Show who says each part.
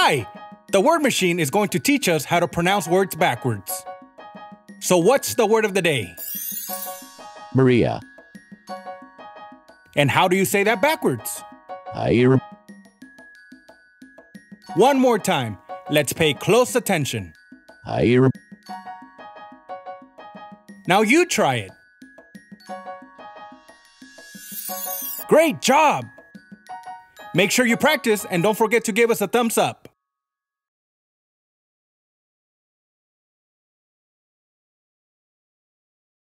Speaker 1: Hi! The word machine is going to teach us how to pronounce words backwards. So what's the word of the day?
Speaker 2: Maria.
Speaker 1: And how do you say that backwards?
Speaker 2: Ira.
Speaker 1: One more time. Let's pay close attention.
Speaker 2: Ira.
Speaker 1: Now you try it. Great job! Make sure you practice and don't forget to give us a thumbs up.